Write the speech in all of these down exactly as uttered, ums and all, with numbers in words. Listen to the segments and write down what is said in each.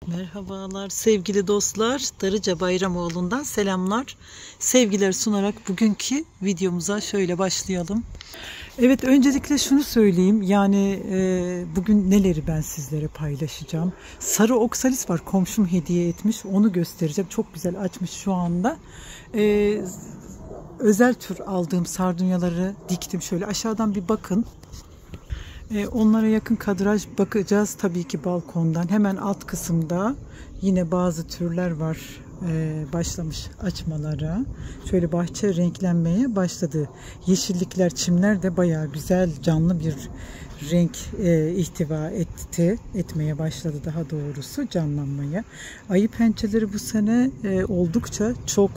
Merhabalar sevgili dostlar, Darıca Bayramoğlu'ndan selamlar, sevgiler sunarak bugünkü videomuza şöyle başlayalım. Evet, öncelikle şunu söyleyeyim, yani e, bugün neleri ben sizlere paylaşacağım. Sarı oksalis var, komşum hediye etmiş, onu göstereceğim. Çok güzel açmış şu anda. E, özel tür aldığım sardunyaları diktim, şöyle aşağıdan bir bakın. Onlara yakın kadraj bakacağız tabii ki balkondan. Hemen alt kısımda yine bazı türler var, başlamış açmalara. Şöyle bahçe renklenmeye başladı. Yeşillikler, çimler de bayağı güzel, canlı bir renk ihtiva etti, etmeye başladı daha doğrusu, canlanmaya. Ayı pençeleri bu sene oldukça çok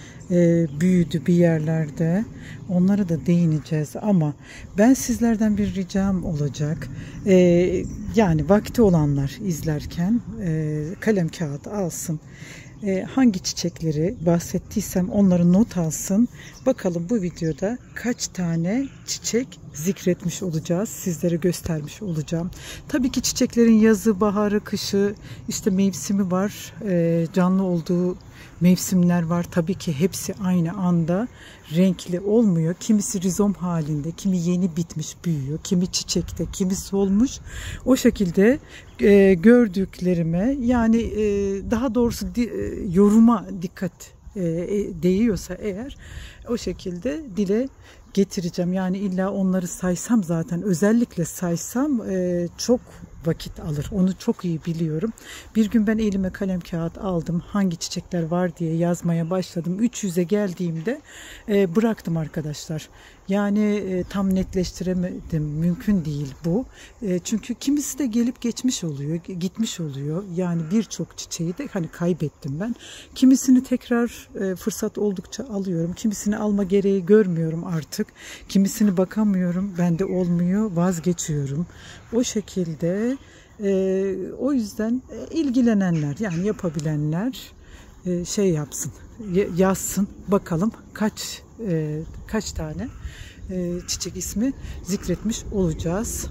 E, büyüdü bir yerlerde. Onlara da değineceğiz ama ben sizlerden bir ricam olacak. E, yani vakti olanlar izlerken e, kalem kağıt alsın. E, hangi çiçekleri bahsettiysem onları not alsın. Bakalım bu videoda kaç tane çiçek zikretmiş olacağız, sizlere göstermiş olacağım. Tabii ki çiçeklerin yazı, baharı, kışı, işte mevsimi var, e, canlı olduğu mevsimler var. Tabii ki hepsi aynı anda renkli olmuyor. Kimisi rizom halinde, kimi yeni bitmiş büyüyor, kimi çiçekte, kimi solmuş. O şekilde e, gördüklerime, yani e, daha doğrusu di, e, yoruma dikkat e, değiyorsa eğer, o şekilde dile getireceğim. Yani illa onları saysam, zaten özellikle saysam e, çok vakit alır. Onu çok iyi biliyorum. Bir gün ben elime kalem kağıt aldım. Hangi çiçekler var diye yazmaya başladım. üç yüze geldiğimde e, bıraktım arkadaşlar. Yani e, tam netleştiremedim. Mümkün değil bu. E, çünkü kimisi de gelip geçmiş oluyor, gitmiş oluyor. Yani birçok çiçeği de hani kaybettim ben. Kimisini tekrar e, fırsat oldukça alıyorum. Kimisini alma gereği görmüyorum artık. Kimisini bakamıyorum. Bende olmuyor. Vazgeçiyorum. O şekilde e, o yüzden ilgilenenler, yani yapabilenler e, şey yapsın, yazsın. Bakalım kaç e, kaç tane e, çiçek ismi zikretmiş olacağız.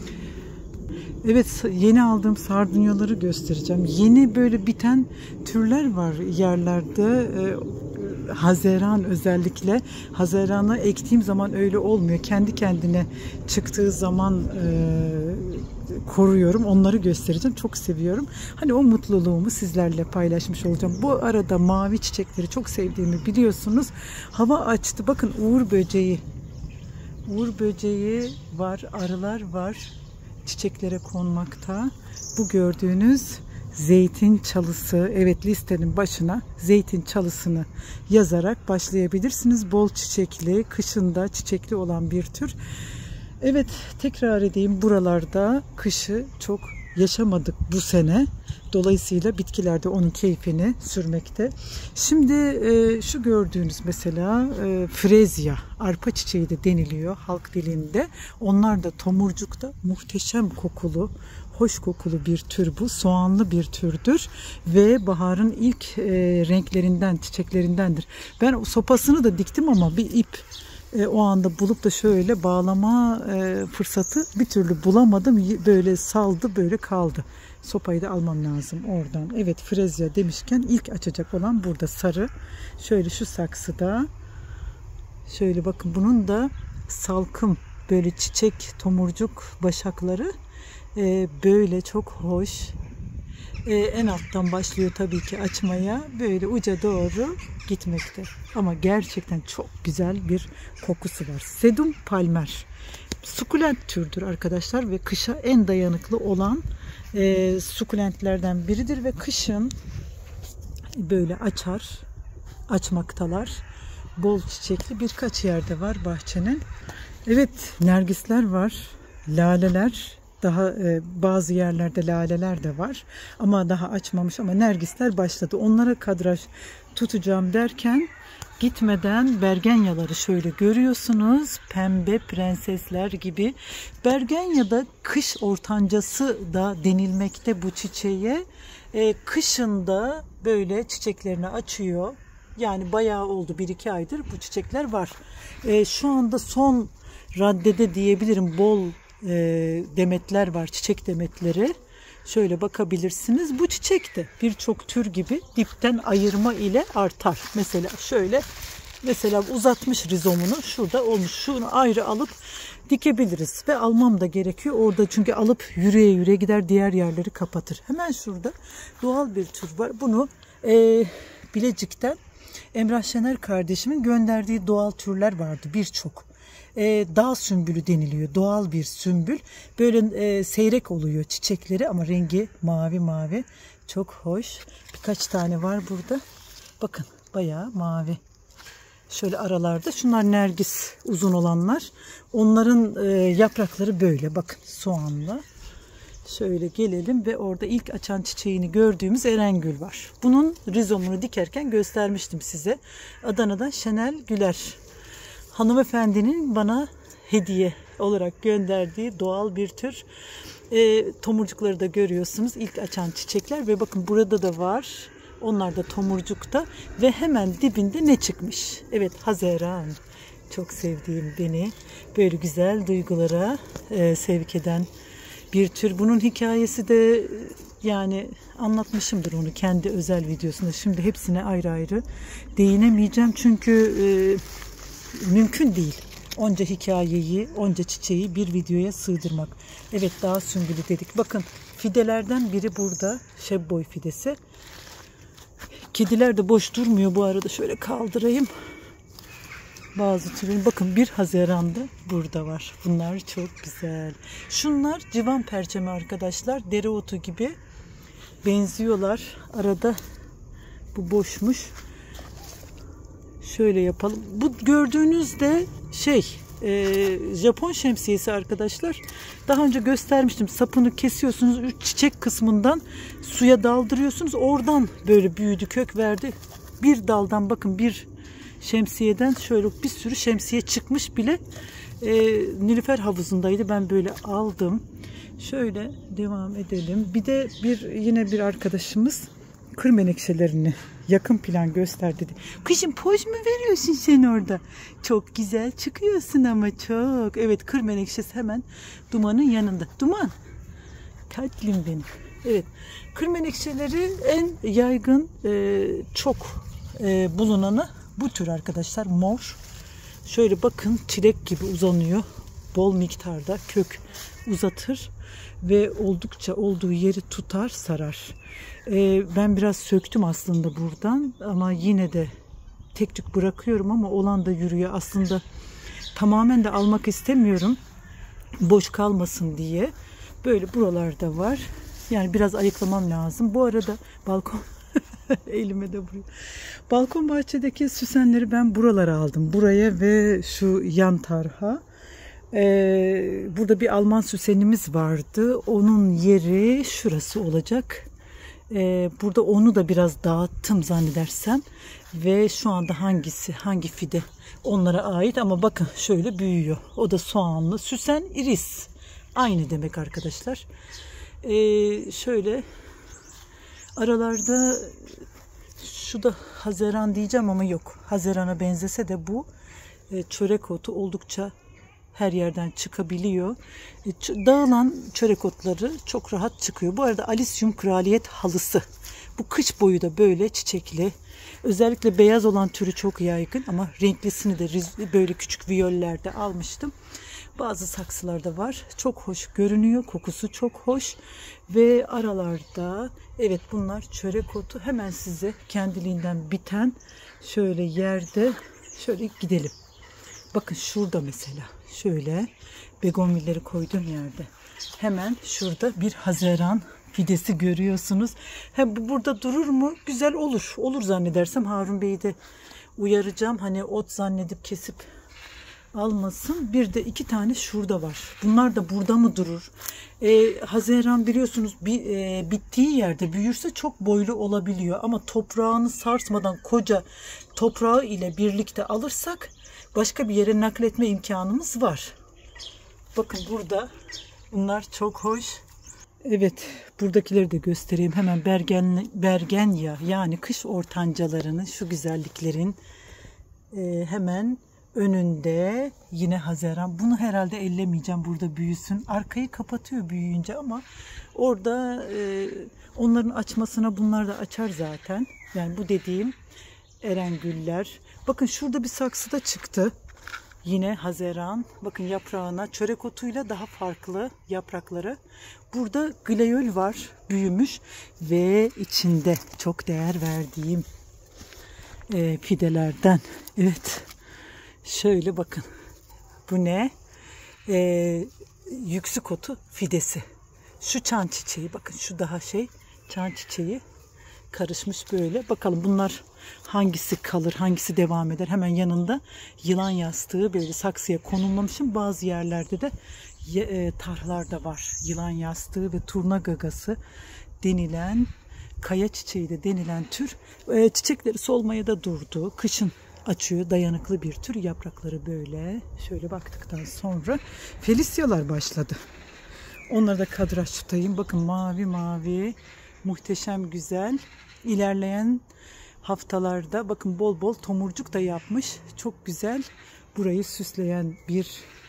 Evet, yeni aldığım sardunyaları göstereceğim. Yeni böyle biten türler var yerlerde. E, Haziran, özellikle Haziran'a ektiğim zaman öyle olmuyor. Kendi kendine çıktığı zaman e, koruyorum. Onları göstereceğim. Çok seviyorum. Hani o mutluluğumu sizlerle paylaşmış olacağım. Bu arada mavi çiçekleri çok sevdiğimi biliyorsunuz. Hava açtı. Bakın, uğur böceği. Uğur böceği var, arılar var. Çiçeklere konmakta. Bu gördüğünüz zeytin çalısı. Evet, listenin başına zeytin çalısını yazarak başlayabilirsiniz. Bol çiçekli, kışında çiçekli olan bir tür. Evet, tekrar edeyim, buralarda kışı çok yaşamadık bu sene. Dolayısıyla bitkiler de onun keyfini sürmekte. Şimdi e, şu gördüğünüz mesela e, frezya, arpa çiçeği de deniliyor halk dilinde. Onlar da tomurcukta muhteşem kokulu, hoş kokulu bir tür bu. Soğanlı bir türdür ve baharın ilk e, renklerinden, çiçeklerindendir. Ben sopasını da diktim ama bir ip e, o anda bulup da şöyle bağlama e, fırsatı bir türlü bulamadım. Böyle saldı, böyle kaldı. Sopayı da almam lazım oradan. Evet, frezya demişken ilk açacak olan burada sarı. Şöyle şu saksıda. Şöyle bakın, bunun da salkım, böyle çiçek, tomurcuk başakları Ee, böyle çok hoş. Ee, en alttan başlıyor tabii ki açmaya, böyle uca doğru gitmekte. Ama gerçekten çok güzel bir kokusu var. Sedum palmer. Sukulent türdür arkadaşlar ve kışa en dayanıklı olan e, sukulentlerden biridir ve kışın böyle açar, açmaktalar. Bol çiçekli birkaç yerde var bahçenin. Evet, nergisler var, laleler. Daha e, bazı yerlerde laleler de var ama daha açmamış, ama nergisler başladı. Onlara kadraj tutacağım derken gitmeden bergenyaları şöyle görüyorsunuz. Pembe prensesler gibi. Bergenya kış ortancası da denilmekte bu çiçeğe. E, kışında böyle çiçeklerini açıyor. Yani bayağı oldu, bir iki aydır bu çiçekler var. E, şu anda son raddede diyebilirim, bol e, demetler var, çiçek demetleri. Şöyle bakabilirsiniz. Bu çiçek de birçok tür gibi dipten ayırma ile artar. Mesela şöyle, mesela uzatmış rizomunu, şurada olmuş. Şunu ayrı alıp dikebiliriz ve almam da gerekiyor orada, çünkü alıp yürüye yürüye gider, diğer yerleri kapatır. Hemen şurada doğal bir tür var. Bunu e, Bilecik'ten Emrah Şener kardeşimin gönderdiği doğal türler vardı birçok. E, dağ sümbülü deniliyor. Doğal bir sümbül. Böyle e, seyrek oluyor çiçekleri ama rengi mavi mavi. Çok hoş. Birkaç tane var burada. Bakın bayağı mavi. Şöyle aralarda. Şunlar nergis, uzun olanlar. Onların e, yaprakları böyle. Bakın soğanlı. Şöyle gelelim ve orada ilk açan çiçeğini gördüğümüz Erengül var. Bunun rizomunu dikerken göstermiştim size. Adana'dan Şenel Güler hanımefendinin bana hediye olarak gönderdiği doğal bir tür. E, tomurcukları da görüyorsunuz. İlk açan çiçekler ve bakın burada da var. Onlar da tomurcukta ve hemen dibinde ne çıkmış? Evet, Hazeran. Çok sevdiğim, beni böyle güzel duygulara e, sevk eden bir tür. Bunun hikayesi de yani anlatmışımdır onu kendi özel videosunda. Şimdi hepsine ayrı ayrı değinemeyeceğim çünkü e, mümkün değil onca hikayeyi, onca çiçeği bir videoya sığdırmak. Evet, dağ sümbülü dedik. Bakın fidelerden biri burada, şebboy fidesi. Kediler de boş durmuyor bu arada, şöyle kaldırayım. Bazı türün, bakın bir Haziran'da burada var. Bunlar çok güzel. Şunlar civan perçemi arkadaşlar. Dereotu gibi benziyorlar. Arada bu boşmuş. Şöyle yapalım. Bu gördüğünüz de şey e, Japon şemsiyesi arkadaşlar. Daha önce göstermiştim. Sapını kesiyorsunuz. Üç çiçek kısmından suya daldırıyorsunuz. Oradan böyle büyüdü, kök verdi. Bir daldan bakın, bir şemsiyeden şöyle bir sürü şemsiye çıkmış bile. E, Nilüfer havuzundaydı. Ben böyle aldım. Şöyle devam edelim. Bir de bir yine bir arkadaşımız kır menekşelerini yakın plan göster dedi. Kızım poz mu veriyorsun sen orada? Çok güzel çıkıyorsun ama çok. Evet, kır menekşesi hemen Duman'ın yanında. Duman. Tatlım benim. Evet. Kır menekşeleri en yaygın e, çok e, bulunanı bu tür arkadaşlar. Mor. Şöyle bakın, çilek gibi uzanıyor. Bol miktarda kök uzatır ve oldukça olduğu yeri tutar, sarar. Ee, ben biraz söktüm aslında buradan ama yine de tek tük bırakıyorum ama olan da yürüyor. Aslında tamamen de almak istemiyorum, boş kalmasın diye. Böyle buralarda var. Yani biraz ayıklamam lazım. Bu arada balkon elime de vuruyor. Balkon bahçedeki süsenleri ben buralara aldım. Buraya ve şu yan tarafa. Ee, burada bir Alman süsenimiz vardı. Onun yeri şurası olacak. Ee, burada onu da biraz dağıttım zannedersem. Ve şu anda hangisi, hangi fide onlara ait ama bakın şöyle büyüyor. O da soğanlı. Süsen iris. Aynı demek arkadaşlar. Ee, şöyle aralarda şu da Haziran diyeceğim ama yok. Haziran'a benzese de bu e, çörek otu oldukça her yerden çıkabiliyor. E, dağılan çörek otları çok rahat çıkıyor. Bu arada Alisium kraliyet halısı. Bu kış boyu da böyle çiçekli. Özellikle beyaz olan türü çok yaygın ama renklisini de böyle küçük viyollerde almıştım. Bazı saksılarda var. Çok hoş görünüyor. Kokusu çok hoş. Ve aralarda evet, bunlar çörek otu. Hemen size kendiliğinden biten şöyle yerde şöyle gidelim. Bakın şurada mesela şöyle begonvilleri koyduğum yerde hemen şurada bir Haziran fidesi görüyorsunuz. Hem bu burada durur mu? Güzel olur. Olur zannedersem. Harun Bey'i de uyaracağım. Hani ot zannedip kesip almasın. Bir de iki tane şurada var. Bunlar da burada mı durur? Ee, Haziran biliyorsunuz bir, e, bittiği yerde büyürse çok boylu olabiliyor. Ama toprağını sarsmadan koca toprağı ile birlikte alırsak başka bir yere nakletme imkanımız var. Bakın burada bunlar çok hoş. Evet, buradakileri de göstereyim. Hemen bergen, bergenya yani kış ortancalarının şu güzelliklerin e, hemen Önünde yine haziran. Bunu herhalde ellemeyeceğim, burada büyüsün. Arkayı kapatıyor büyüyünce ama orada e, onların açmasına bunlar da açar zaten. Yani bu dediğim erengüller. Bakın şurada bir saksıda çıktı. Yine haziran. Bakın yaprağına çörek otuyla daha farklı yaprakları. Burada glayol var, büyümüş ve içinde çok değer verdiğim e, fidelerden. Evet. Şöyle bakın. Bu ne? Ee, yüksük otu fidesi. Şu çan çiçeği. Bakın şu daha şey. Çan çiçeği karışmış böyle. Bakalım bunlar hangisi kalır, hangisi devam eder. Hemen yanında yılan yastığı böyle saksıya konumlamışım. Bazı yerlerde de e, tarhlar da var. Yılan yastığı ve turna gagası denilen, kaya çiçeği de denilen tür. E, çiçekleri solmaya da durdu. Kışın açıyor, dayanıklı bir tür. Yaprakları böyle. Şöyle baktıktan sonra felisyalar başladı. Onları da kadraj tutayım. Bakın mavi mavi, muhteşem güzel. İlerleyen haftalarda bakın bol bol tomurcuk da yapmış. Çok güzel. Burayı süsleyen bir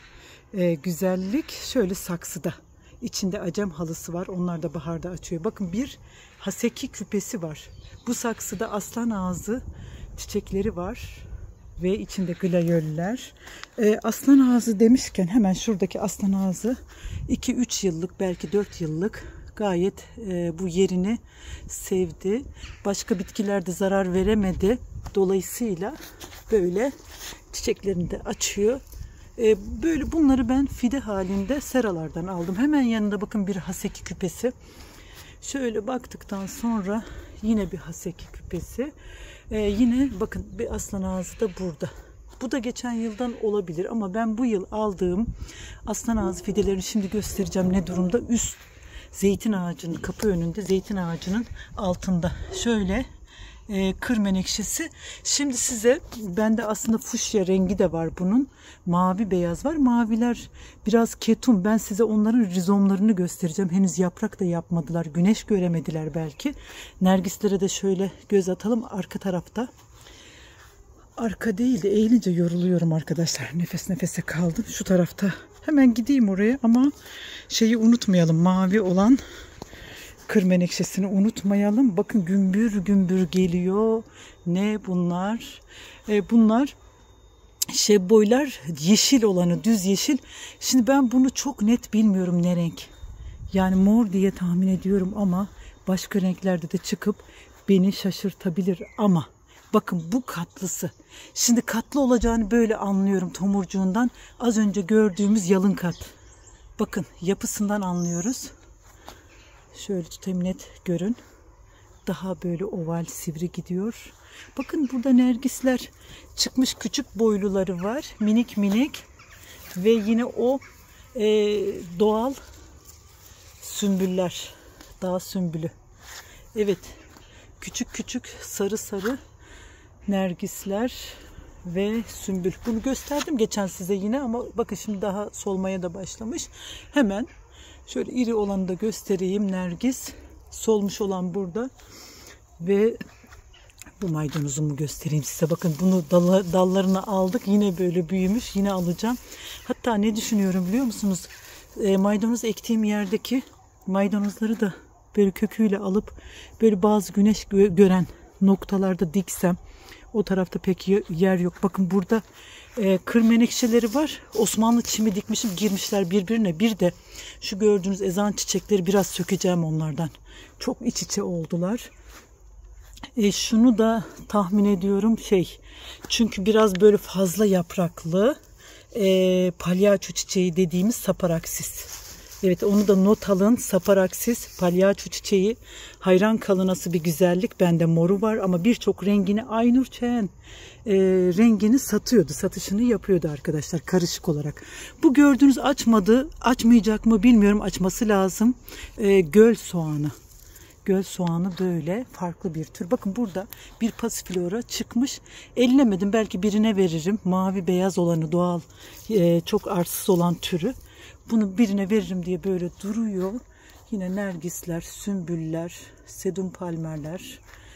e, güzellik. Şöyle saksıda. İçinde acem halısı var. Onlar da baharda açıyor. Bakın bir haseki küpesi var. Bu saksıda aslan ağzı çiçekleri var ve içinde glayoller. Ee, aslan ağzı demişken hemen şuradaki aslan ağzı iki üç yıllık, belki dört yıllık, gayet e, bu yerini sevdi. Başka bitkilerde zarar veremedi. Dolayısıyla böyle çiçeklerini de açıyor. E, böyle bunları ben fide halinde seralardan aldım. Hemen yanında bakın bir haseki küpesi. Şöyle baktıktan sonra yine bir haseki küpesi. Ee, yine bakın bir aslan ağzı da burada. Bu da geçen yıldan olabilir ama ben bu yıl aldığım aslan ağzı fidelerini şimdi göstereceğim ne durumda. Üst zeytin ağacının kapı önünde, zeytin ağacının altında. Şöyle e, kır menekşesi. Şimdi size, bende aslında fuşya rengi de var bunun. Mavi beyaz var. Maviler biraz ketum. Ben size onların rizomlarını göstereceğim. Henüz yaprak da yapmadılar. Güneş göremediler belki. Nergislere de şöyle göz atalım arka tarafta. Arka değil de eğilince yoruluyorum arkadaşlar. Nefes nefese kaldım. Şu tarafta. Hemen gideyim oraya ama şeyi unutmayalım. Mavi olan kır menekşesini unutmayalım. Bakın gümbür gümbür geliyor. Ne bunlar? E, bunlar şebboylar, yeşil olanı, düz yeşil. Şimdi ben bunu çok net bilmiyorum ne renk. Yani mor diye tahmin ediyorum ama başka renklerde de çıkıp beni şaşırtabilir ama bakın bu katlısı. Şimdi katlı olacağını böyle anlıyorum tomurcuğundan. Az önce gördüğümüz yalın kat. Bakın yapısından anlıyoruz. Şöyle tutayım, net görün. Daha böyle oval, sivri gidiyor. Bakın burada nergisler çıkmış, küçük boyluları var. Minik minik. Ve yine o e, doğal sümbüller. Dağ sümbülü. Evet. Küçük küçük sarı sarı nergisler ve sümbül. Bunu gösterdim geçen size yine ama bakın şimdi daha solmaya da başlamış. Hemen şöyle iri olanı da göstereyim. Nergis. Solmuş olan burada. Ve bu maydanozumu göstereyim size. Bakın bunu dal, dallarına aldık. Yine böyle büyümüş. Yine alacağım. Hatta ne düşünüyorum biliyor musunuz? E, maydanoz ektiğim yerdeki maydanozları da böyle köküyle alıp böyle bazı güneş gö gören noktalarda diksem. O tarafta pek yer yok. Bakın burada e, kır menekşeleri var. Osmanlı çimi dikmişim. Girmişler birbirine. Bir de şu gördüğünüz ezan çiçekleri, biraz sökeceğim onlardan. Çok iç içe oldular. E, şunu da tahmin ediyorum şey. Çünkü biraz böyle fazla yapraklı. E, palyaço çiçeği dediğimiz saparaksis. Evet, onu da not alın. Saparaksis, palyaço çiçeği. Hayran kalınası bir güzellik. Bende moru var ama birçok rengini Aynur Çeğen e, rengini satıyordu. Satışını yapıyordu arkadaşlar karışık olarak. Bu gördüğünüz açmadı. Açmayacak mı bilmiyorum. Açması lazım. E, göl soğanı. Göl soğanı böyle farklı bir tür. Bakın burada bir pasiflora çıkmış. Ellemedim. Belki birine veririm. Mavi beyaz olanı, doğal, e, çok arsız olan türü. Bunu birine veririm diye böyle duruyor. Yine nergisler, sümbüller, sedum palmerler.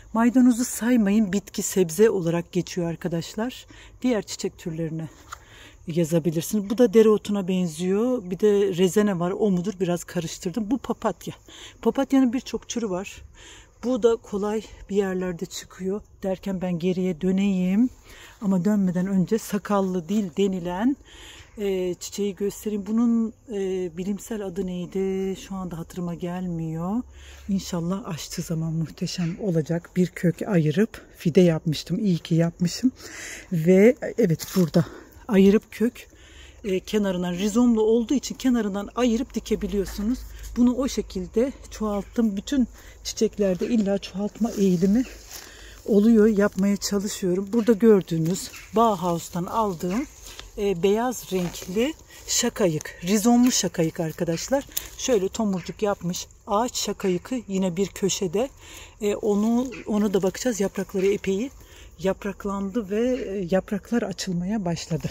Maydanozu saymayın, bitki sebze olarak geçiyor arkadaşlar. Diğer çiçek türlerine yazabilirsiniz. Bu da dereotuna benziyor. Bir de rezene var. O mudur? Biraz karıştırdım. Bu papatya. Papatyanın birçok türü var. Bu da kolay bir yerlerde çıkıyor. Derken ben geriye döneyim. Ama dönmeden önce sakallı dil denilen e, çiçeği göstereyim. Bunun e, bilimsel adı neydi? Şu anda hatırıma gelmiyor. İnşallah açtığı zaman muhteşem olacak. Bir kök ayırıp fide yapmıştım. İyi ki yapmışım. Ve evet, burada ayırıp kök e, kenarından, rizomlu olduğu için kenarından ayırıp dikebiliyorsunuz. Bunu o şekilde çoğalttım. Bütün çiçeklerde illa çoğaltma eğilimi oluyor. Yapmaya çalışıyorum. Burada gördüğünüz Bauhaus'tan aldığım e, beyaz renkli şakayık. Rizomlu şakayık arkadaşlar. Şöyle tomurcuk yapmış. Ağaç şakayıkı yine bir köşede. E, onu onu da bakacağız. Yaprakları epey yapraklandı ve e, yapraklar açılmaya başladı.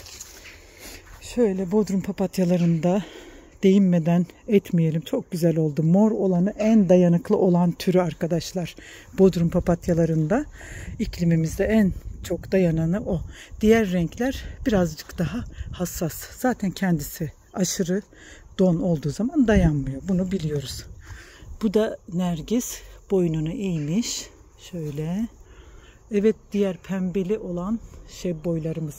Şöyle bodrum papatyalarında değinmeden etmeyelim. Çok güzel oldu. Mor olanı en dayanıklı olan türü arkadaşlar. Bodrum papatyalarında iklimimizde en çok dayananı o. Diğer renkler birazcık daha hassas. Zaten kendisi aşırı don olduğu zaman dayanmıyor. Bunu biliyoruz. Bu da nergis. Boynunu eğmiş. Şöyle. Evet, diğer pembeli olan şey boylarımız.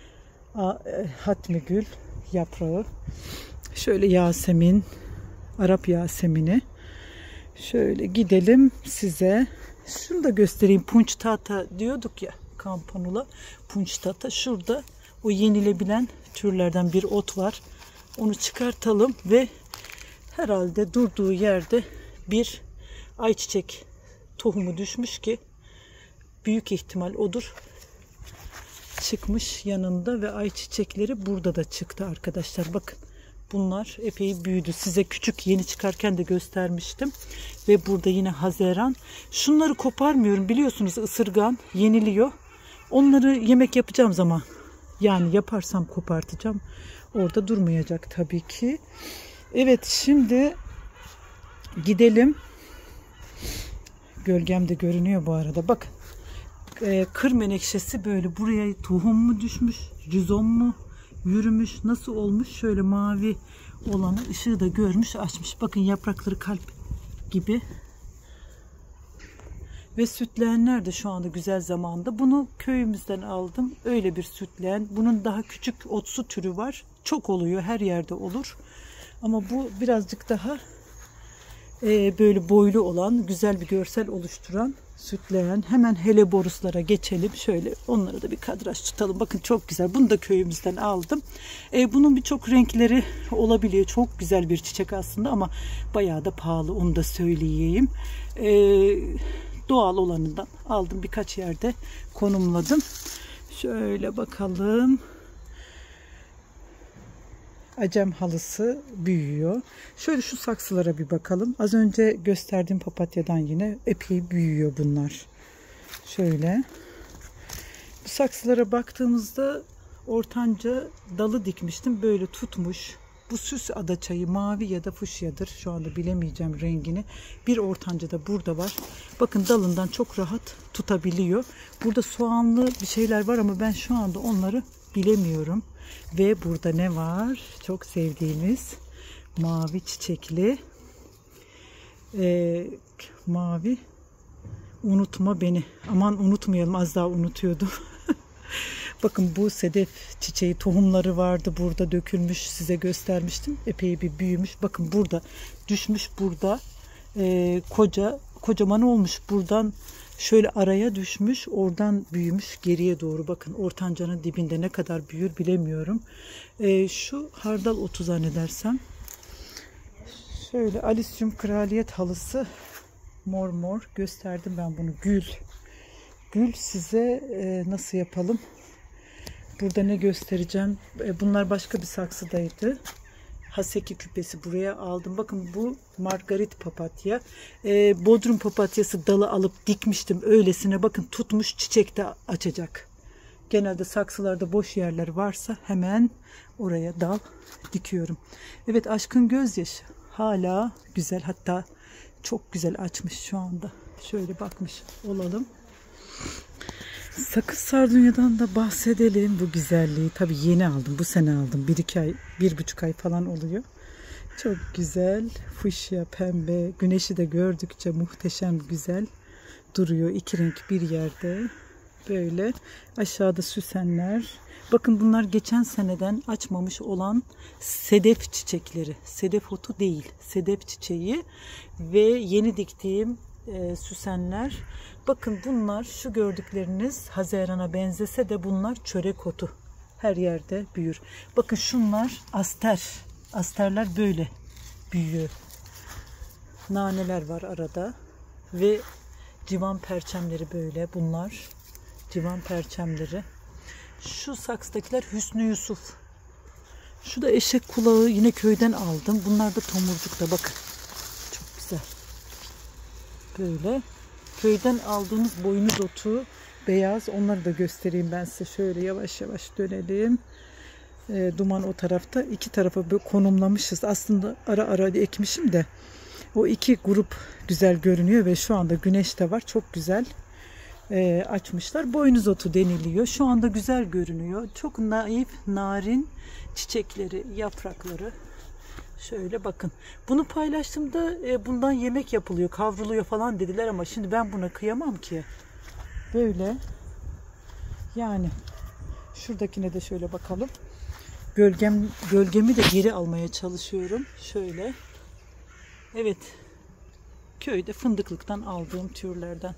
Hatmi gül yaprağı. Şöyle Yasemin, Arap Yasemini. Şöyle gidelim size. Şunu da göstereyim. Punçtata diyorduk ya, kampanula. Punçtata. Şurada o yenilebilen türlerden bir ot var. Onu çıkartalım ve herhalde durduğu yerde bir ayçiçek tohumu düşmüş ki büyük ihtimal odur. Çıkmış yanında ve ayçiçekleri burada da çıktı arkadaşlar. Bakın. Bunlar epey büyüdü. Size küçük yeni çıkarken de göstermiştim. Ve burada yine hazeran. Şunları koparmıyorum. Biliyorsunuz ısırgan yeniliyor. Onları yemek yapacağım zaman, yani yaparsam kopartacağım. Orada durmayacak tabii ki. Evet, şimdi gidelim. Gölgem de görünüyor bu arada. Bakın. Ee, kır menekşesi böyle buraya tohum mu düşmüş? Rizom mu? Yürümüş, nasıl olmuş? Şöyle mavi olanı ışığı da görmüş, açmış. Bakın yaprakları kalp gibi. Ve sütleğenler de şu anda güzel zamanda. Bunu köyümüzden aldım. Öyle bir sütleğen. Bunun daha küçük otsu türü var. Çok oluyor, her yerde olur. Ama bu birazcık daha e, böyle boylu olan, güzel bir görsel oluşturan sütleyen. Hemen heleboruslara geçelim. Şöyle onları da bir kadraj tutalım. Bakın çok güzel. Bunu da köyümüzden aldım. E, bunun birçok renkleri olabiliyor. Çok güzel bir çiçek aslında ama bayağı da pahalı. Onu da söyleyeyim. E, doğal olanından aldım. Birkaç yerde konumladım. Şöyle bakalım. Acem halısı büyüyor. Şöyle şu saksılara bir bakalım. Az önce gösterdiğim papatyadan yine epey büyüyor bunlar. Şöyle. Bu saksılara baktığımızda ortanca dalı dikmiştim. Böyle tutmuş. Bu süs adaçayı mavi ya da fuşyadır. Şu anda bilemeyeceğim rengini. Bir ortanca da burada var. Bakın dalından çok rahat tutabiliyor. Burada soğanlı bir şeyler var ama ben şu anda onları bilemiyorum. Ve burada ne var? Çok sevdiğimiz mavi çiçekli e, mavi unutma beni. Aman unutmayalım, az daha unutuyordum. Bakın bu sedef çiçeği tohumları vardı. Burada dökülmüş, size göstermiştim. Epey bir büyümüş. Bakın burada düşmüş, burada e, koca kocaman olmuş. Buradan şöyle araya düşmüş, oradan büyümüş geriye doğru. Bakın ortancanın dibinde ne kadar büyür bilemiyorum. E, şu hardal otu zannedersem. Şöyle Alisium kraliyet halısı mor mor gösterdim ben bunu. Gül. Gül size e, nasıl yapalım? Burada ne göstereceğim? E, bunlar başka bir saksıdaydı. Haseki küpesi buraya aldım. Bakın bu margarit papatya. Ee, bodrum papatyası dalı alıp dikmiştim öylesine. Bakın tutmuş, çiçek de açacak. Genelde saksılarda boş yerler varsa hemen oraya dal dikiyorum. Evet, aşkın gözyaşı hala güzel. Hatta çok güzel açmış şu anda. şöyle bakmış olalım. Sakız sardunyadan da bahsedelim, bu güzelliği. Tabii yeni aldım, bu sene aldım. Bir iki ay, bir buçuk ay falan oluyor. Çok güzel. Fuşya, pembe. Güneşi de gördükçe muhteşem güzel duruyor. İki renk bir yerde. Böyle. Aşağıda süsenler. Bakın bunlar geçen seneden açmamış olan sedef çiçekleri. Sedef otu değil. Sedef çiçeği. Ve yeni diktiğim e, süsenler. Bakın bunlar, şu gördükleriniz Haziran'a benzese de bunlar çörek otu. Her yerde büyür. Bakın şunlar aster. Asterler böyle büyüyor. Naneler var arada. Ve civan perçemleri böyle. Bunlar civan perçemleri. Şu saksıdakiler Hüsnü Yusuf. Şu da eşek kulağı, yine köyden aldım. Bunlar da tomurcukta, bakın. Çok güzel. Böyle. Köyden aldığımız boynuz otu beyaz. Onları da göstereyim ben size. Şöyle yavaş yavaş dönelim. E, duman o tarafta. İki tarafa böyle konumlamışız. Aslında ara ara ekmişim de o iki grup güzel görünüyor ve şu anda güneş de var. Çok güzel e, açmışlar. Boynuz otu deniliyor. Şu anda güzel görünüyor. Çok naif, narin çiçekleri, yaprakları. Şöyle bakın. Bunu paylaştığımda e, bundan yemek yapılıyor, kavruluyor falan dediler ama şimdi ben buna kıyamam ki. Böyle. Yani şuradakine de şöyle bakalım. Gölgem, gölgemi de geri almaya çalışıyorum. Şöyle. Evet. Köyde fındıklıktan aldığım türlerden.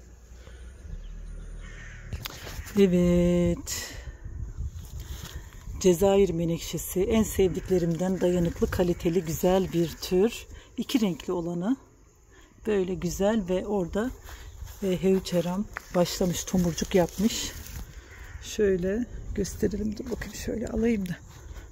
Evet. Cezayir menekşesi, en sevdiklerimden, dayanıklı, kaliteli, güzel bir tür. İki renkli olanı böyle güzel ve orada e, heyuçeram başlamış, tomurcuk yapmış. Şöyle gösterelim. Dur bakayım, şöyle alayım da.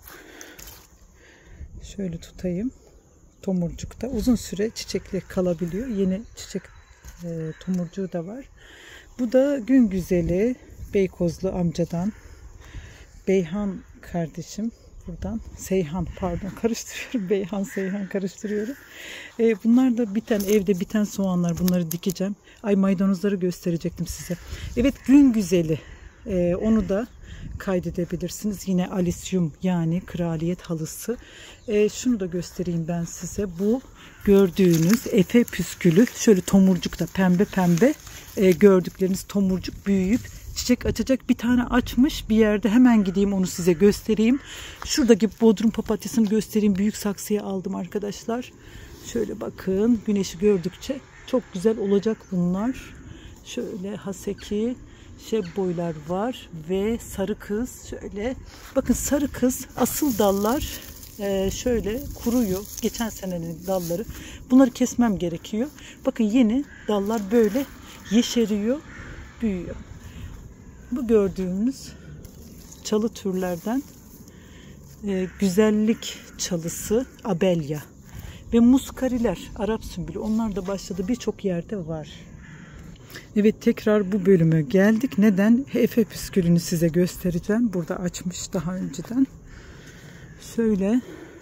Şöyle tutayım. Tomurcukta uzun süre çiçekli kalabiliyor. Yeni çiçek e, tomurcuğu da var. Bu da gün güzeli Beykozlu amcadan. Beyhan kardeşim buradan. Seyhan, pardon, karıştırıyorum. Beyhan, Seyhan karıştırıyorum. Ee, bunlar da biten, evde biten soğanlar. Bunları dikeceğim. Ay, maydanozları gösterecektim size. Evet, gün güzeli. Ee, onu da kaydedebilirsiniz. Yine alisyum, yani kraliyet halısı. Ee, şunu da göstereyim ben size. Bu gördüğünüz Efe püskülü. Şöyle tomurcukta pembe pembe e, gördükleriniz tomurcuk büyüyüp çiçek açacak. Bir tane açmış bir yerde, hemen gideyim onu size göstereyim. Şuradaki bodrum papatyasını göstereyim. Büyük saksıya aldım arkadaşlar. Şöyle bakın, güneşi gördükçe çok güzel olacak bunlar. Şöyle haseki şebboylar var ve sarı kız. Şöyle bakın, sarı kız asıl dallar e, şöyle kuruyor. Geçen senenin dalları. Bunları kesmem gerekiyor. Bakın yeni dallar böyle yeşeriyor, büyüyor. Bu gördüğünüz çalı türlerden e, güzellik çalısı abelya ve muskariler, Arap sümbülü, onlar da başladı, birçok yerde var. Evet, tekrar bu bölüme geldik. Neden? Efe püskülünü size göstereceğim. Burada açmış daha önceden. Şöyle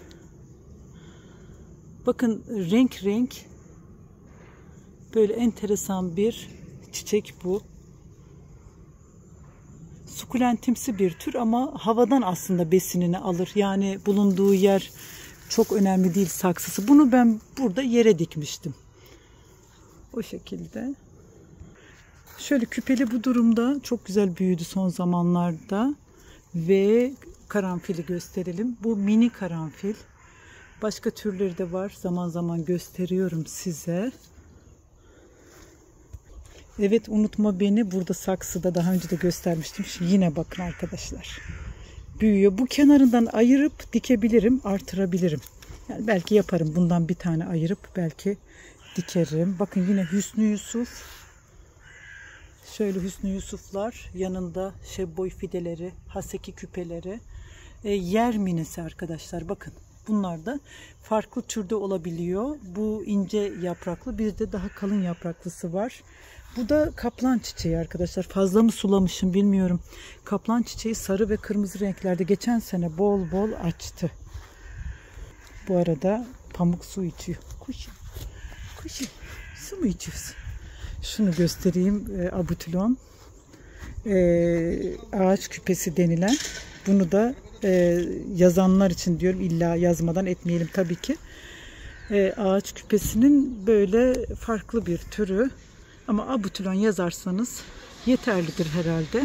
bakın, renk renk böyle enteresan bir çiçek bu. Sukulentimsi bir tür ama havadan aslında besinini alır. Yani bulunduğu yer çok önemli değil, saksısı. Bunu ben burada yere dikmiştim. O şekilde. Şöyle küpeli bu durumda. Çok güzel büyüdü son zamanlarda. Ve karanfili gösterelim. Bu mini karanfil. Başka türleri de var. Zaman zaman gösteriyorum size. Evet, unutma beni. Burada saksıda daha önce de göstermiştim. Şimdi yine bakın arkadaşlar. Büyüyor. Bu kenarından ayırıp dikebilirim, artırabilirim. Yani belki yaparım. Bundan bir tane ayırıp belki dikerim. Bakın yine Hüsnü Yusuf. Şöyle Hüsnü Yusuflar. Yanında şebboy fideleri, haseki küpeleri. E, yer minesi arkadaşlar. Bakın. Bunlar da farklı türde olabiliyor. Bu ince yapraklı, bir de daha kalın yapraklısı var. Bu da kaplan çiçeği arkadaşlar. Fazla mı sulamışım bilmiyorum. Kaplan çiçeği sarı ve kırmızı renklerde geçen sene bol bol açtı. Bu arada pamuk su içiyor. Kuşum, kuşum, su mu içiyorsun? Şunu göstereyim. E, abutilon. E, ağaç küpesi denilen. Bunu da e, yazanlar için diyorum. İlla yazmadan etmeyelim tabii ki. E, ağaç küpesinin böyle farklı bir türü. Ama abutilon yazarsanız yeterlidir herhalde.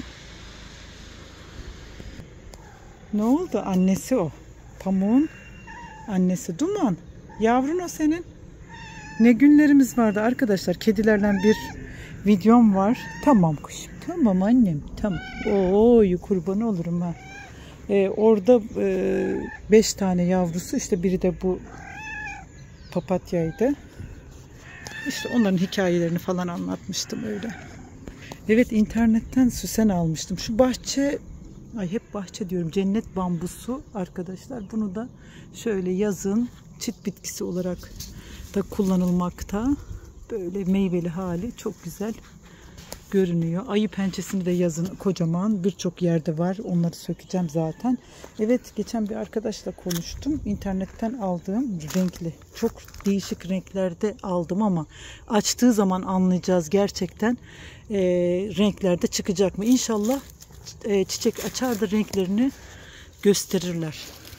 Ne oldu? Annesi o. Pamuğun annesi. Duman. Yavrun o senin. Ne günlerimiz vardı arkadaşlar. Kedilerle bir videom var. Tamam kuşum. Tamam annem. Tamam. Oy kurban olurum ha. Ee, orada e, beş tane yavrusu. İşte biri de bu papatyaydı. İşte onların hikayelerini falan anlatmıştım öyle. Evet, internetten süsen almıştım. Şu bahçe, ay hep bahçe diyorum, cennet bambusu arkadaşlar. Bunu da şöyle yazın çit bitkisi olarak da kullanılmakta. Böyle meyveli hali çok güzel görünüyor. Ayı pençesini de yazın kocaman birçok yerde var. Onları sökeceğim zaten. Evet, geçen bir arkadaşla konuştum. İnternetten aldığım renkli. Çok değişik renklerde aldım ama açtığı zaman anlayacağız gerçekten e, renklerde çıkacak mı? İnşallah e, çiçek açar da renklerini gösterirler.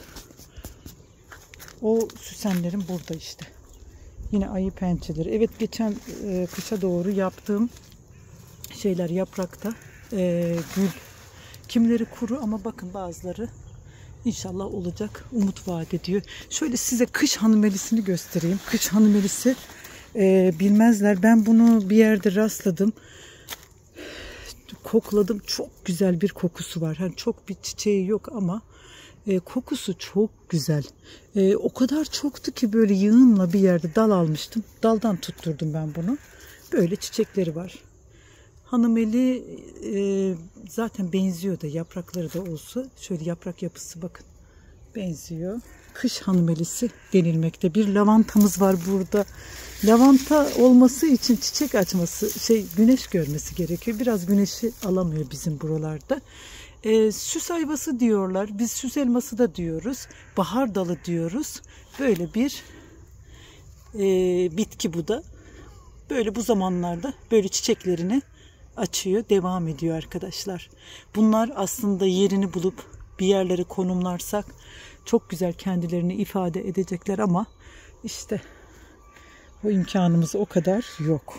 O süsenlerim burada işte. Yine ayı pençeleri. Evet, geçen e, kışa doğru yaptığım şeyler yaprakta e, gül. Kimileri kuru ama bakın bazıları inşallah olacak. Umut vaat ediyor. Şöyle size kış hanımelisini göstereyim. Kış hanımelisi e, bilmezler. Ben bunu bir yerde rastladım. Kokladım. Çok güzel bir kokusu var. Yani çok bir çiçeği yok ama E, kokusu çok güzel. E, o kadar çoktu ki böyle yığınla bir yerde dal almıştım. Daldan tutturdum ben bunu. Böyle çiçekleri var. Hanımeli e, zaten benziyor da, yaprakları da olsa. Şöyle yaprak yapısı bakın. Benziyor. Kış hanımelisi denilmekte. Bir lavantamız var burada. Lavanta olması için çiçek açması, şey güneş görmesi gerekiyor. Biraz güneşi alamıyor bizim buralarda. E, süs ayvası diyorlar. Biz süs elması da diyoruz. Bahar dalı diyoruz. Böyle bir e, bitki bu da. Böyle bu zamanlarda böyle çiçeklerini açıyor, devam ediyor arkadaşlar. Bunlar aslında yerini bulup bir yerlere konumlarsak çok güzel kendilerini ifade edecekler ama işte o imkanımız o kadar yok.